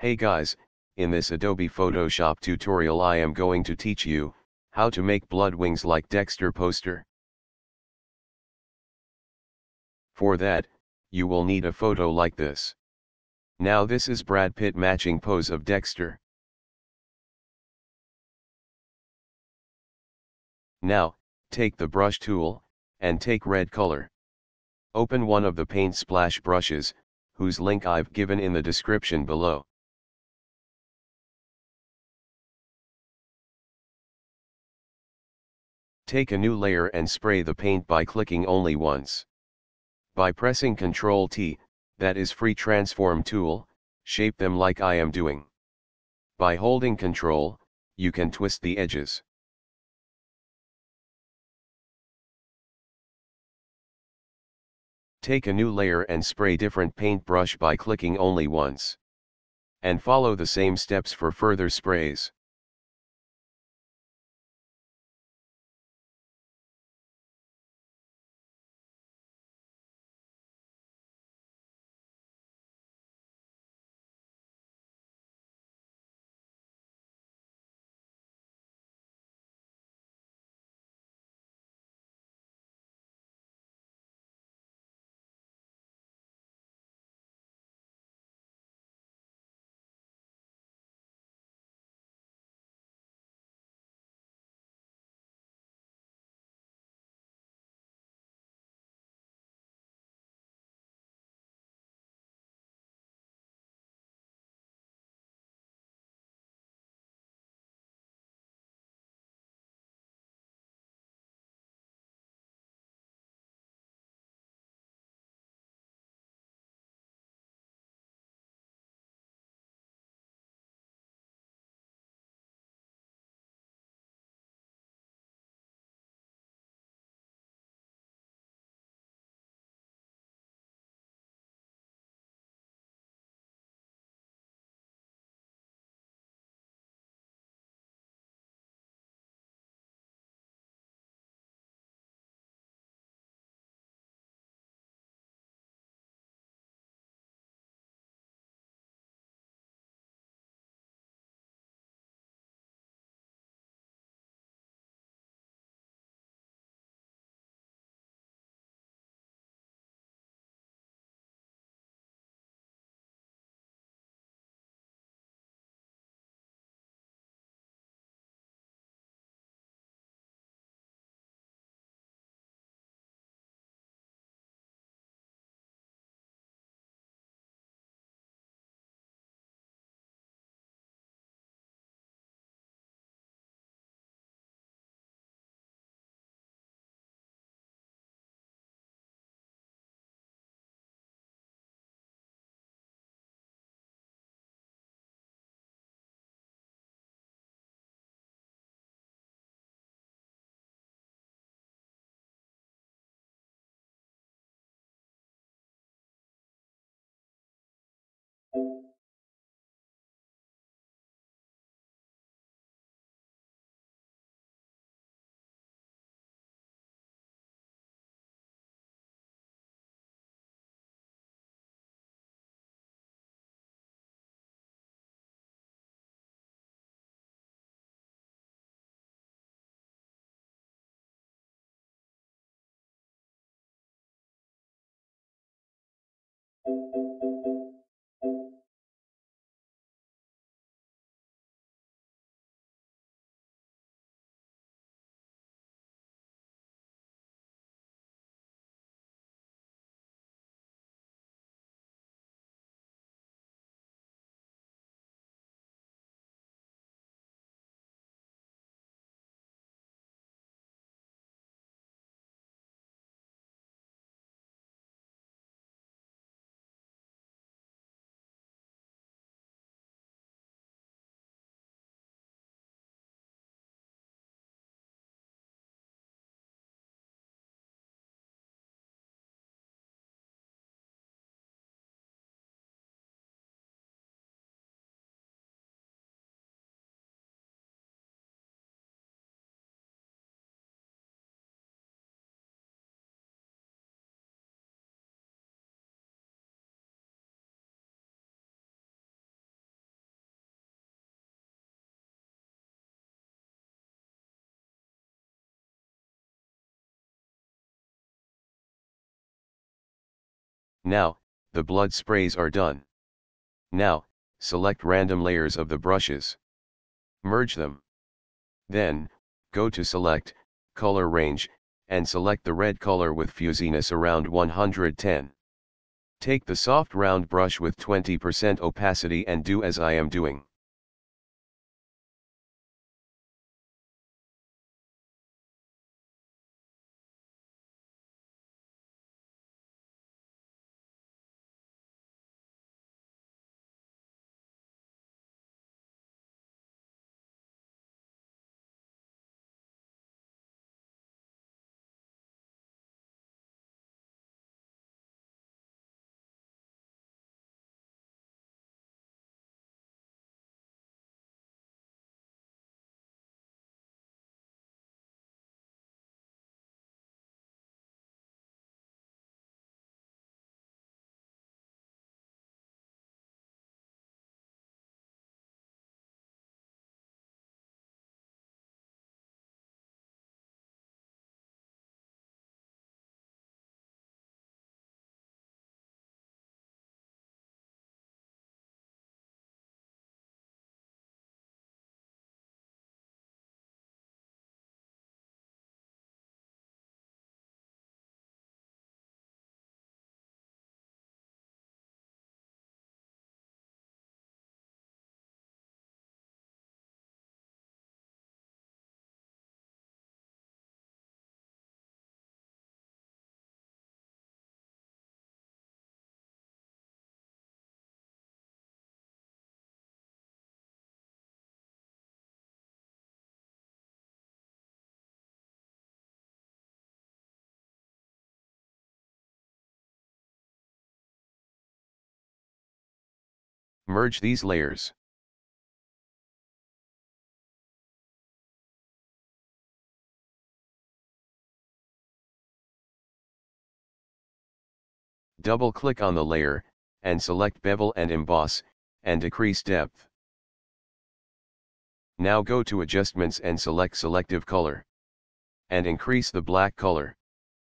Hey guys, in this Adobe Photoshop tutorial I am going to teach you how to make blood wings like Dexter poster. For that, you will need a photo like this. Now this is Brad Pitt matching pose of Dexter. Now, take the brush tool, and take red color. Open one of the paint splash brushes, whose link I've given in the description below. Take a new layer and spray the paint by clicking only once. By pressing Ctrl T, that is free transform tool, shape them like I am doing. By holding Ctrl, you can twist the edges. Take a new layer and spray different paintbrush by clicking only once. And follow the same steps for further sprays. Now, the blood sprays are done. Now, select random layers of the brushes. Merge them. Then, go to Select, Color Range, and select the red color with fuzziness around 110. Take the soft round brush with 20% opacity and do as I am doing. Merge these layers. Double-click on the layer, and select Bevel and Emboss, and decrease depth. Now go to Adjustments and select Selective Color. And increase the black color.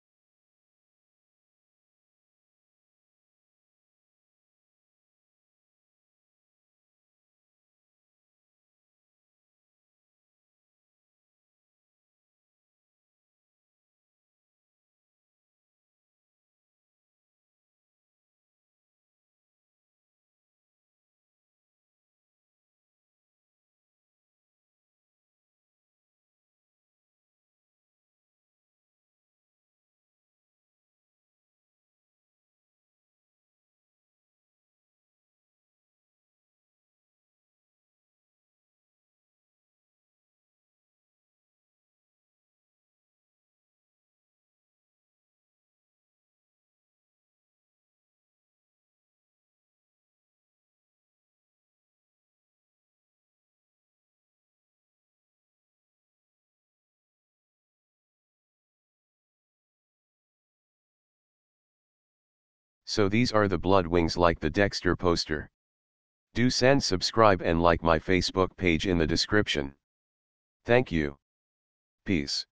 So these are the blood wings like the Dexter poster. Do send subscribe and like my Facebook page in the description. Thank you. Peace.